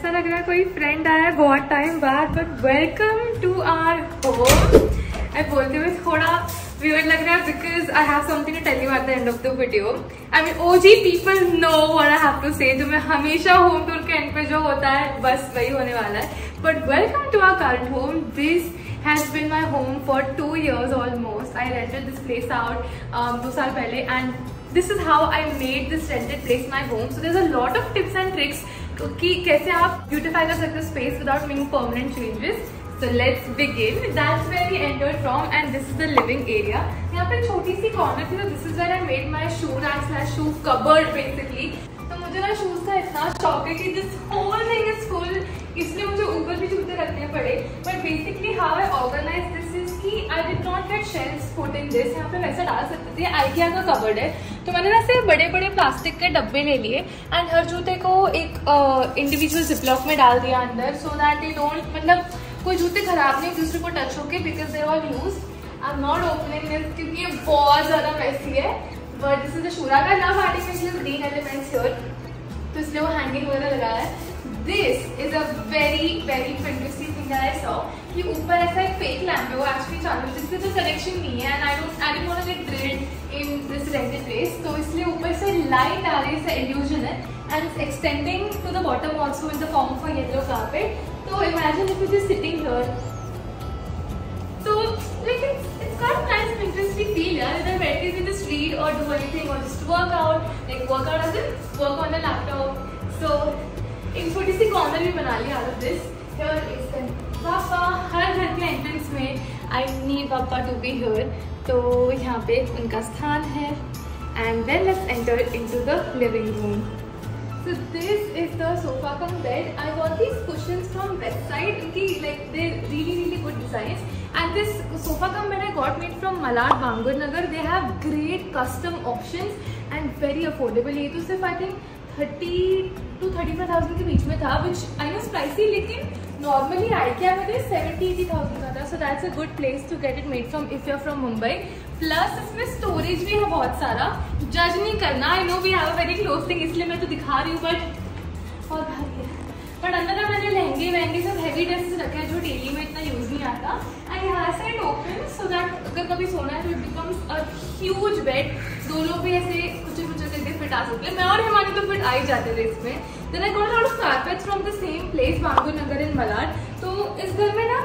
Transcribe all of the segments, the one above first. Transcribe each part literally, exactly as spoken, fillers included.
ऐसा लग रहा है कोई फ्रेंड आया बहुत टाइम बाद, but welcome to our home. I बोलते हुए थोड़ा weird लग रहा है because I have something to tell you at the end of the video. I mean O G people know what I have to say. जो मैं हमेशा home tour के एंड पे जो होता है बस वही होने वाला है. But welcome to our current home. This has been my home for two years almost. I rented this place out um, दो साल पहले and this is how I made this rented place my home. So there's a lot of tips and tricks कि कैसे आप beautify कर सकते हो space without making permanent changes. So let's begin. That's where we entered from, and this is the living area. यहाँ पे छोटी सी corner थी, तो this is where I made my shoe rack slash shoe cupboard basically. तो मुझे ना shoes का इतना शौक है कि this whole thing is full, इसलिए मुझे ऊपर भी जूते रखने पड़े. But basically how I organized this is कि I did not get shelves put in this. यहाँ पे वैसा डाल सकते थे. IKEA का कबर्ड है, तो मैंने ना सिर्फ बड़े बड़े प्लास्टिक के डब्बे ले लिए एंड हर जूते को एक इंडिविजुअल जिपलॉक में डाल दिया अंदर, सो दैट दे डोंट, मतलब कोई जूते खराब नहीं दूसरे को टच होके, because they're all used. I am not opening this क्योंकि ये बहुत ज्यादा मैसी है. बट दिस इज द शूरा का love artificial green elements here, तो इसलिए वो हैंगिंग वगैरह लगा है. This is a very very pinteresting thing that I saw कि ऊपर ऐसा एक फेक लैम्प है, वो एक्चुअली चालू, जिससे तो कनेक्शन नहीं है. And I don't I don't want to get drilled in this rented place, तो इसलिए ऊपर से लाइट आ रही है, इल्यूजन है and extending to the bottom also in the form of a yellow carpet. So imagine if you're just sitting here. So like it's, it's got a nice interesting feel, yeah. Whether where you just read or do anything or just work out, like work out as in work on a laptop. So एक छोटी सी corner भी बना ली out of this. Here is the पापा. हर घर के entrance में I need पापा to be here. तो यहाँ पे उनका स्थान है. And then let's enter into the living room. So this is the sofa cum bed. I got these cushions from Westside. Unki like they're really really good designs. And this sofa cum bed I got made from Malad, Bangur Nagar. They have great custom options and very affordable. ये तो सिर्फ I think thirty to thirty-five thousand के बीच में था, which I know is pricey, लेकिन normally IKEA में तो seventy eighty thousand का था. So that's a good place to get it made from if you're from Mumbai. Plus इसमें storage भी है बहुत सारा. जज नहीं करना, I know we have a very close thing, इसलिए मैं तो दिखा रही हूँ, बट और भारी है. बट अंदर ना मैंने लहंगे वहंगे सब हैवी ड्रेसेस रखे हैं जो डेली में इतना यूज नहीं आता. एंड यहाँ से इट ओपन सो दैट अगर कभी सोना है तो it becomes a huge bed. दो लोग भी ऐसे कुछ कुछ करके फिट आ सकते हैं. मैं और हिमानी तो फिट आ ही जाते थे इसमें. Then I got lot of carpets from the same place, Bangur Nagar in Malad. तो इस घर में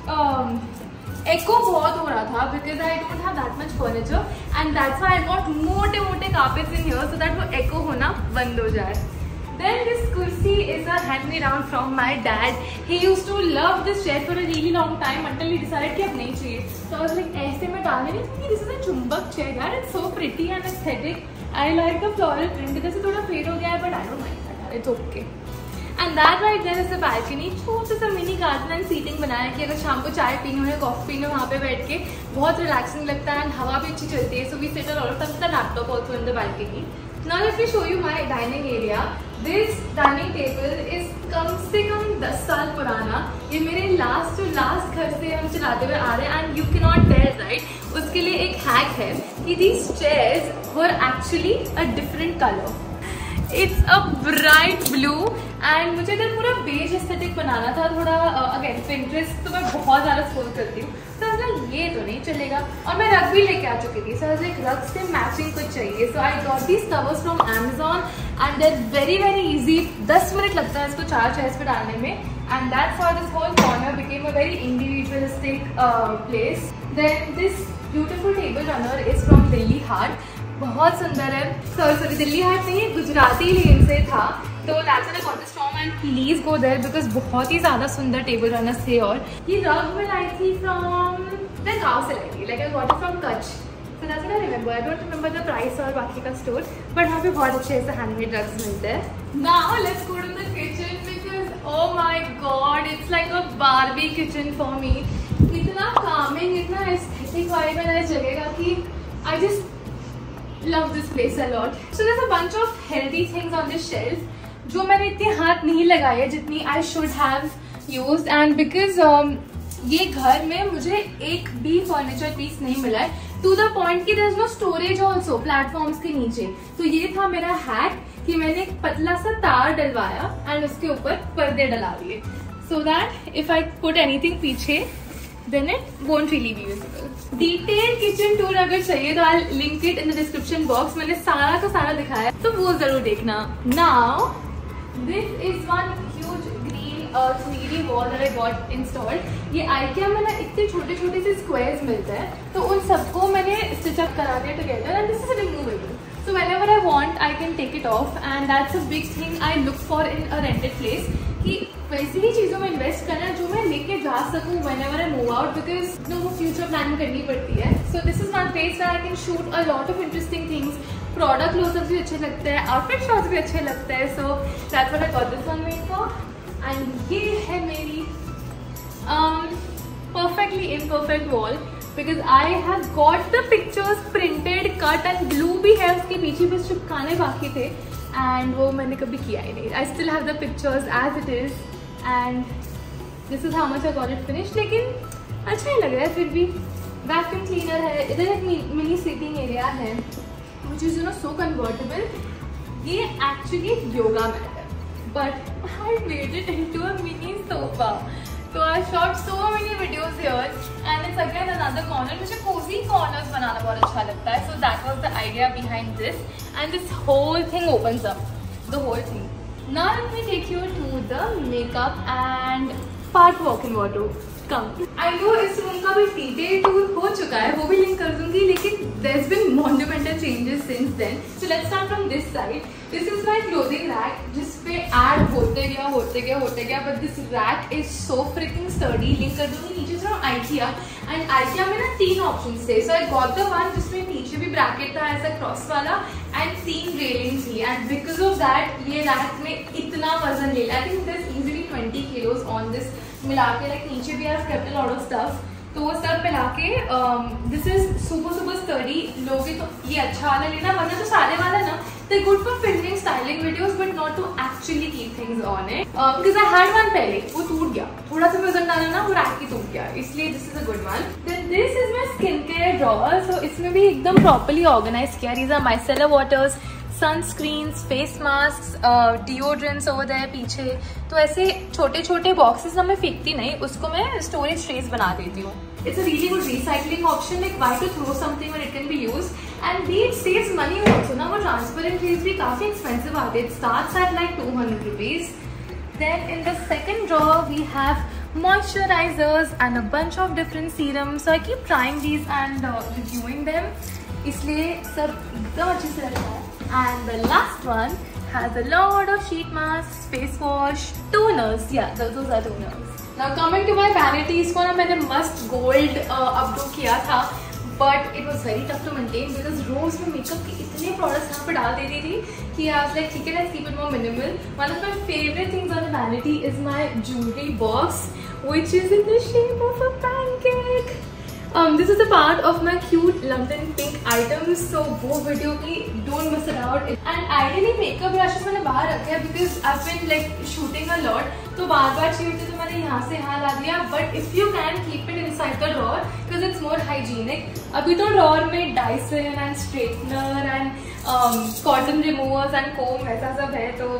ना एको बहुत हो रहा था because I don't have that much furniture and that's why I got मोटे मोटे carpets in here so that वो एको होना बंद हो जाए. Then this kursi is a hand me down from my dad. He used to love this chair for a really long time until he decided कि अब नहीं चाहिए. So I was like ऐसे में डालने नहीं चाहिए. This is a चुंबक chair यार. It's so pretty and aesthetic. I like the floral print. जैसे थोड़ा fade हो गया है but I don't mind that. It's okay. And that right there is the balcony. छोटा सा मिनी गार्डन एंड सीटिंग बनाया कि अगर शाम को चाय पीनी हो या कॉफी पीनी हो वहाँ पे बैठ के बहुत रिलैक्सिंग लगता है एंड हवा भी अच्छी चलती है. So we sit a lot of time the laptop also in the balcony. Now let me show you my dining area. This dining table is कम से कम दस साल पुराना. ये मेरे लास्ट जो लास्ट घर से हम चलाते हुए आ रहे हैं and you can not tell right. उसके लिए एक हैक है कि these chairs were actually a different color. It's a bright blue and मुझे अगर पूरा बेज एस्थेटिक बनाना था थोड़ा अगेन uh, Pinterest तो मैं बहुत ज़्यादा स्क्रॉल करती हूँ. तो so, ये तो नहीं चलेगा और मैं रग भी लेके आ चुकी थी. सो so, रग से मैचिंग कुछ चाहिए. So I got these covers from Amazon and there very very easy. दस मिनट लगता है इसको चार चेयर्स पे डालने में and that's how this whole corner became a very individualistic place. Then this beautiful table runner is from Delhi Haat. बहुत सुंदर है. सॉरी सॉरी दिल्ली हाट नहीं है, गुजराती लेन से था. तो that's why I got this from and please go there because बहुत ही ज्यादा सुंदर टेबल रनर्स थे. और ये रग में लाई थी फ्रॉम मैं गाँव से लाई थी, like I got it from Kutch. So that's why I remember. I don't remember the price और बाकी का स्टोर, बट वहाँ पे बहुत अच्छे ऐसे हैंडमेड रग्स मिलते हैं. Now let's go to the kitchen because oh my god it's like a Barbie kitchen for me. इतना कामिंग, इतना एस्थेटिक वाइब है इस जगह का कि I just love this place a lot. So there's a bunch of healthy things on this shelf जो मैंने इतनी हाथ नहीं लगाई है जितनी I should have used and because um, ये घर में मुझे एक भी फर्नीचर पीस नहीं मिला है टू द पॉइंट कि there is no storage also platforms के नीचे। तो ये था मेरा हैक कि मैंने एक पतला सा तार डलवाया एंड उसके ऊपर पर्दे डला दिए, so that if I put anything पीछे then it won't really be visible. Detailed kitchen tour अगर चाहिए तो I'll link it in the description box. मैंने सारा का सारा दिखाया तो वो जरूर देखना. Now this is one huge green uh, three D wall that I got installed. ये IKEA में ना इतने छोटे छोटे से squares मिलते हैं तो उन सबको मैंने stitch up करा दिया together and this is removable. So whenever I want I can take it off and that's a big thing I look for in a rented place. कि वैसी ही चीजों में इन्वेस्ट करना जो मैं लेके जा सकूं whenever I move out because no वो फ्यूचर प्लानिंग करनी पड़ती है. So this is one place where I can shoot a lot of interesting things. Product closeup भी अच्छे लगते हैं, आउटफिट शॉट्स भी अच्छे लगते हैं. So that's what I got this one made for. And ये है मेरी um, perfectly imperfect wall because I have got the pictures printed, cut and glue भी है उसके पीछे, बस चिपकाने बाकी थे and वो मैंने कभी किया ही नहीं. I still have the pictures as it is and this is how much I got it finished. लेकिन अच्छा ही लग रहा है फिर भी. वैक्यूम क्लीनर है, इधर एक मिनी सीटिंग एरिया है which is you know so convertible. ये actually योगा मैट है but I made it into a mini sofa. So I shot so many videos here and it's again another corner. मुझे cozy corners बनाना बहुत अच्छा लगता है. So that was the idea behind this and this whole thing opens up, the whole thing. Now let me take you to the makeup and part walk-in wardrobe. Come. I know इस room का भी detail tour हो चुका है, वो भी link कर दूंगी, लेकिन there's been monumental changes since then. So let's start from this side. This is my clothing rack जिसपे add होते गया होते गया होते गया but this rack is so freaking sturdy. Link कर दूंगी नीचे से IKEA and IKEA में ना तीन options थे. So I got the one जिसमें नीचे भी bracket था ऐसा cross वाला and तीन railings थी and because of that ये rack में इतना वजन ले लिया. I think there's easily twenty kilos on this मिला के, like नीचे भी I've kept a lot of stuff. तो वो सब मिला के this is super super sturdy. लोगे तो ये अच्छा वाला लेना, वरना तो सारे वाला ना they're good for filming styling videos but not to actually keep things on it. uh, because I had one पहले, वो टूट गया, थोड़ा सा वजन डाला ना वो रैक ही टूट गया, इसलिए this is a good one. Then this is my skincare drawer. So इसमें भी एकदम properly organized किया. These are micellar waters, sunscreens, face mask, deodorants over there पीछे. तो ऐसे छोटे छोटे बॉक्सेस ना मैं फेंकती नहीं, उसको मैं स्टोरेज ट्रेस बना देती हूँ. It's a really good recycling option. Like why to throw something when it can be used and be it saves money also ना. वो ट्रांसपेरेंट ट्रेस भी काफी एक्सपेंसिव आते हैं. It starts at like two hundred rupees. Then in the second drawer we have moisturizers and a bunch of different serums. So I keep trying these and uh, reviewing them, इसलिए सब एकदम अच्छे से लगता है. And the last one has a lot of sheet masks, face wash, toners. Yeah, those are toners. Now coming to my vanity, इसको ना मैंने must gold अपडो किया था, but it was very tough to maintain because रोज में makeup के इतने products यहाँ पे डाल देती थी कि I was like ठीक है, let's keep it more minimal. One of my favorite things on the vanity is my jewelry box, which is in the shape of a pancake. Um, this is a part of my cute London pink items, so वो video की don't miss it out. And ideally makeup brushes मैंने बाहर रखे हैं because I've been like shooting a lot, तो बार बार चाहिए होती तो मैंने यहाँ से यहाँ ला दिया. But if you can keep it inside the drawer because it's more hygienic. अभी तो drawer में Dyson and straightener and um, cotton removers and comb ऐसा सब है, तो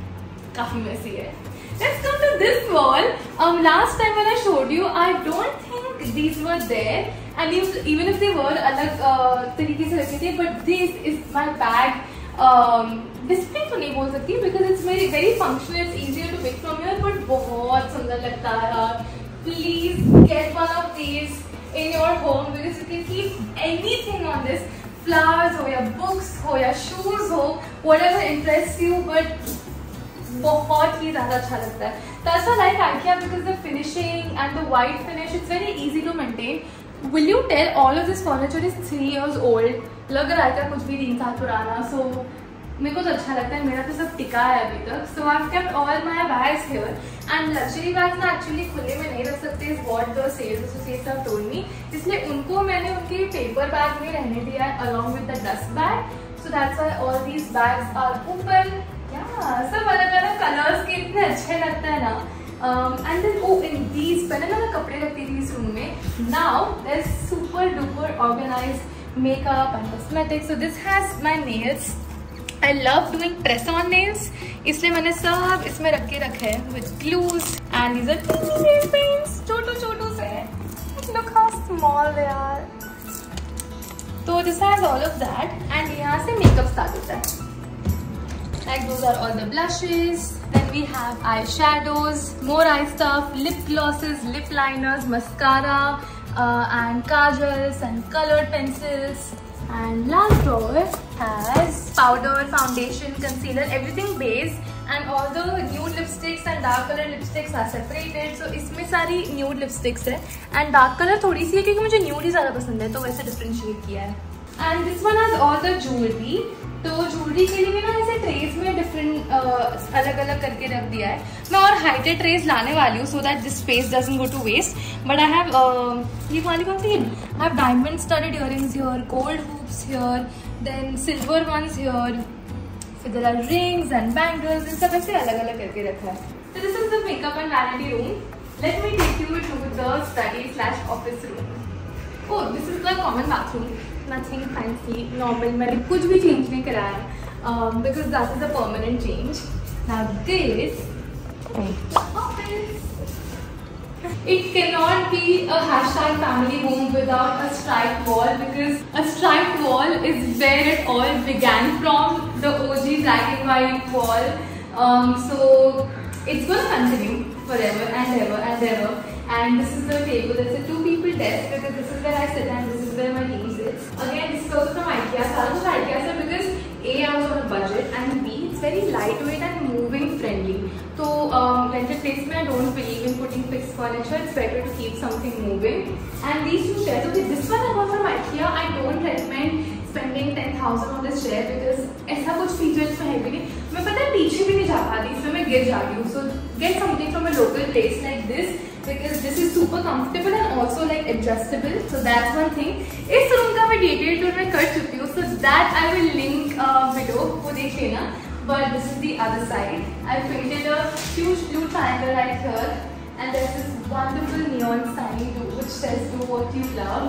काफी messy है. Let's come to this wall. Um, last time when I showed you, I don't think these were there, and even if they were अलग तरीके से रखे थे, but this is my bag. Um, display तो नहीं बोल सकती because it's very very functional. It's easier to pick from here, but बहुत सुंदर लगता है. Please get one of these in your home because you can keep anything on this. Flowers हो या books हो या shoes हो, whatever interests you, but बहुत ही ज्यादा अच्छा लगता है. That's why I like IKEA because the finishing and the white finish, it's very easy to maintain. Will you tell all of this furniture is three years old? लग रहा है क्या कुछ भी तीन साल पुराना. So मेरे को तो अच्छा लगता है, मेरा तो सब टिका है अभी तक. So I've kept all my bags here and luxury bags ना actually खुले में नहीं रख सकते, is what the sales associates have told me. इसलिए उनको मैंने उनके paper bag में रहने दिया है along with the dust bag. So that's why all these bags are open. Yeah, सब अलग अलग कलर्स के इतने अच्छे लगते हैं ना. And then oh in these, पहले ना मैं कपड़े रखती थी इस रूम में. Now there is super duper organised makeup and cosmetics. So this has my nails. I love doing press on nails, इसलिए मैंने सब इसमें रख के रखे हैं with glues and these are teeny nail paints, छोटू छोटू से. Look how small they are. So this has all of that and यहाँ से makeup start होता है. Like those are all the blushes. Then we have eyeshadows, more eye stuff, lip glosses, lip liners, mascara, uh, and kajals and colored pencils. And last drawer has powder, foundation, concealer, everything base, and all the nude lipsticks and dark color lipsticks are separated. So इसमें सारी nude lipsticks है and dark color थोड़ी सी है क्योंकि मुझे nude ही ज़्यादा पसंद है तो वैसे differentiate किया है. And this one has all the jewelry. तो ज्वेलरी के लिए ना ऐसे ट्रेज में डिफरेंट अलग अलग करके रख दिया है. मैं और हाइटेड ट्रेज लाने वाली हूँ so that this space doesn't go to waste. But I have ये वाली कौन सी है? I have diamond studded earrings here, gold hoops here, then silver ones here, फिर there are rings and bangles. इन सब ऐसे अलग अलग करके रखा है. So this is the makeup and vanity room. Let me take you to the study slash office room. Oh, this is the common bathroom. Nothing fancy, normal. मैंने कुछ भी change नहीं कराया um, because that is a permanent change. Now this office. It cannot be a hashtag family home without a striped wall because a striped wall is where it all began from, the O G black and white wall. Um, so it's going to continue forever and ever and ever. And this is the table. There's a two people desk because this is where I sit and this is where my team sits. Again, this is also from IKEA. सारा कुछ IKEA से because A, I was on a budget and B, it's very lightweight and moving friendly. So um, rented place में I don't believe in putting fixed furniture. It's better to keep something moving. And these two chairs. Okay, this one I got from IKEA. I don't recommend spending ten thousand on this chair because ऐसा कुछ features में है भी नहीं. मैं पता है पीछे भी नहीं जा पाती इसमें मैं गिर जाती हूँ. So get something from a local place like this. Because this is super comfortable and also like adjustable. So that's one thing. इस room का मैं detail tour में कर चुकी हूँ. So that I will link uh, below. वो देख लेना. But this is the other side. I painted a huge blue triangle right here, and there's this wonderful neon sign which says "Do what you love."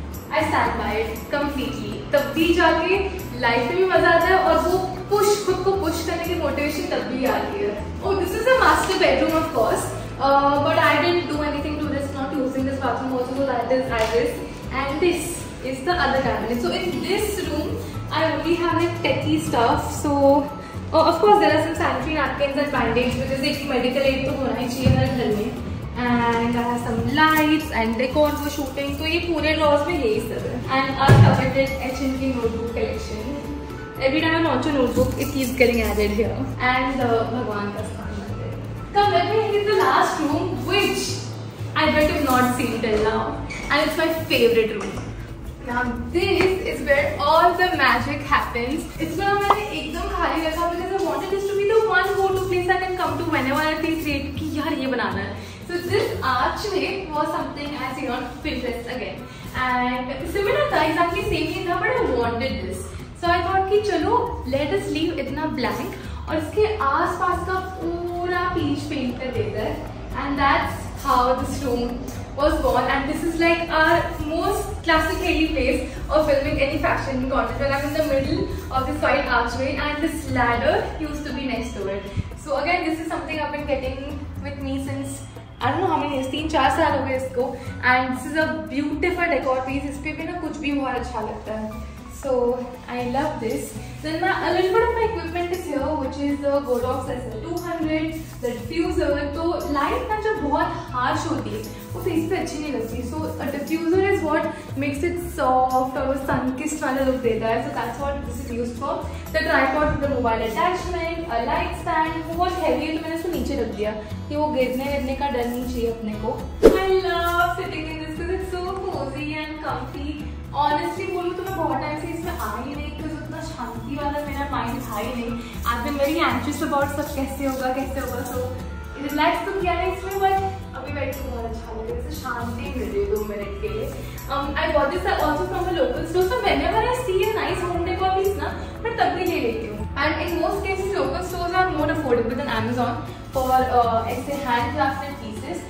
I stand by it completely. तब भी जाके life में भी मजा आता है और वो push खुद को push करने की motivation तब भी आती है. Oh, this is a master bedroom of course. Uh, but I didn't do anything to this, not using this bathroom also, so that is as is. And this is the other cabinet. So in this room, I only have like techie stuff. So oh, of course there are some sanitary napkins and band-aids because एक medical aid तो होना ही चाहिए हर घर में. And I have some lights and decor for shooting. तो ये पूरे drawers में यही सब है. And our coveted H and K notebook collection. Every time I launch a notebook, it keeps getting added here. And uh, भगवान का Come, let me hit the last room, which I bet you've not seen till now, and it's my favorite room. Now this is where all the magic happens. It's not मैंने एकदम खाली रखा because I wanted this to be the one go-to place I can come to whenever I feel creative कि यार ये बनाना है. So this archway was something I seen on Pinterest again, and similar था, exactly same ही था, but I wanted this. So I thought कि चलो let us leave इतना blank और इसके आस-पास का पूरा पीच पेंट कर देता है. And that's how this room was born. And this is like our most classically place of filming any fashion content. When I'm in the middle of this wide archway and this ladder used to be next to it. So again, this is something I've been getting with me since I don't know how many years, तीन चार साल हो गए इसको. And this is a beautiful decor piece. इस पे भी ना कुछ भी बहुत अच्छा लगता है. So I love this. Then my, a little bit of my equipment is here, which is the Godox S L two hundred, the diffuser. तो light ना जब बहुत harsh होती है, वो face पे अच्छी नहीं लगती. So a diffuser is what makes it soft और वो sun-kissed वाला look देता है. So that's what this is used for. The tripod with the mobile attachment, a light stand. वो बहुत heavy है तो मैंने इसको नीचे रख दिया कि वो गिरने गिरने का डर नहीं चाहिए अपने को. I love sitting in this because it's so cozy and comfy. Honestly बोलूँ तो मैं बहुत टाइम से इसमें आ ही नहीं because उतना शांति वाला मेरा माइंड था ही नहीं. I've been very anxious about सब कैसे होगा कैसे होगा. So रिलैक्स तो किया है इसमें but अभी बैठ के बहुत अच्छा लगा. इससे शांति मिल रही है दो मिनट के लिए. Um, I bought this also from a local store. So whenever I see a nice home decor piece ना मैं तब भी ले लेती हूँ. And in most cases local stores are more affordable than Amazon for uh, ऐसे handcrafted pieces. उस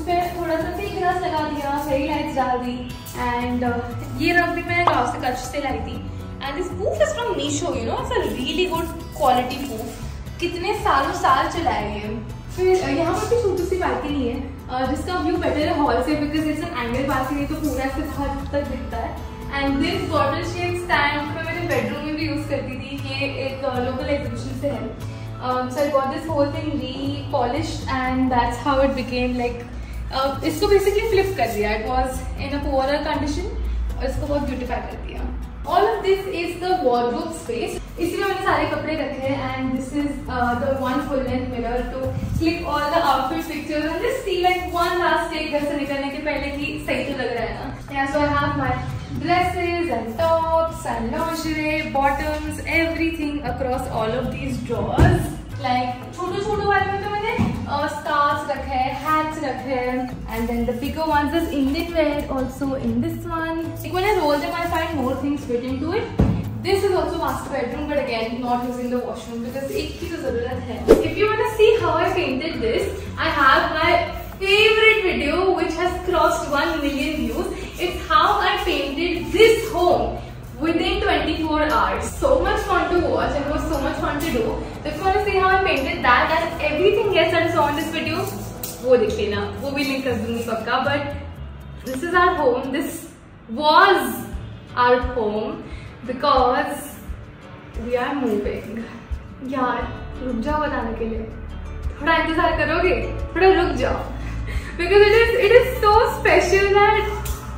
उसमें थोड़ा सा फेक ग्रास लगा दिया, फेरी लाइट्स डाल दी एंड uh, ये रंग भी मैं गाँव से कच्छ से लाई थी and this pouf is from Meesho, you know it's a really good quality pouf. कितने सालों साल चला है ये। फिर यहाँ पर भी छोटी सी बालकनी है uh, जिसका व्यू बेटर है हॉल से because it's an angle balcony, तो पूरा ऐसे हद तक दिखता है। And this bottle shape stand मैं मेरे बेडरूम में भी यूज करती थी, ये एक लोकल uh, एग्जीबिशन से है। So I got this whole thing repolished and that's how it became like, इसको बेसिकली फ्लिप कर दिया, it was in a poorer condition और इसको बहुत ब्यूटीफाई कर दिया। All of this is the wardrobe space, इसमें मैंने सारे कपड़े रखे हैं and this is the one full length mirror to click all the outfit pictures and just see like one last take घर से निकलने के पहले कि सही तो लग रहा है ना। या so I have my dresses and tops and lingerie, bottoms, everything across all of these drawers. Like छोटे छोटे वाले में तो मैंने uh, scarves रखे हैं, hats रखे हैं, and then the bigger ones is Indian wear also in this one. Like when I roll them, I find more things fit into it. This is also master bedroom, but again not using the washroom because एक ही तो जरूरत है. If you want to see how I painted this, I have my favorite video which has crossed one million views. It's how I painted this home within twenty-four hours. So much fun to watch and it was so much fun to do. So if you want to see how I painted that and everything else that is on this video, वो देख लेना, वो भी link कर दूंगी पक्का. But this is our home. This was our home because we are moving. यार रुक जाओ बताने के लिए, थोड़ा इंतजार करोगे, थोड़ा रुक जाओ because it is it is so special that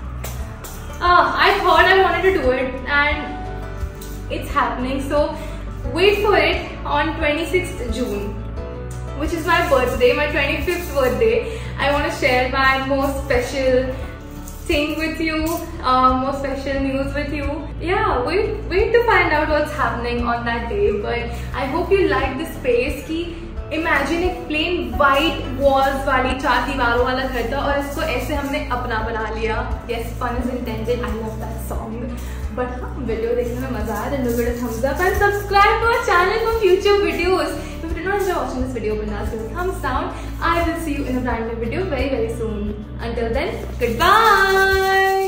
uh, I thought I wanted to do it and it's happening. So wait for it on twenty-sixth June, which is my birthday, my twenty-fifth birthday. I want to share my most special thing with you, uh, most special news with you. Yeah, wait wait to find out what's happening on that day. But I hope you like this space. कि imagine एक plain white walls वाली चार दीवारों वाला घर था और इसको ऐसे हमने अपना बना लिया. Yes, fun is intended. I love that song. But हाँ, वीडियो देखने में मजा आया. Then give it a thumbs up and subscribe to our channel for future videos. If you did not enjoy watching this video, then give it a thumbs down. I will see you in a brand new video very very soon. Until then, goodbye.